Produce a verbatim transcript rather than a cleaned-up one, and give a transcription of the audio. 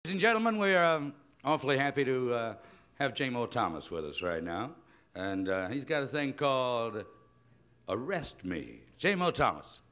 Ladies and gentlemen, we're um, awfully happy to uh, have J Mo Thomas with us right now. And uh, he's got a thing called Arrest Me. J Mo Thomas.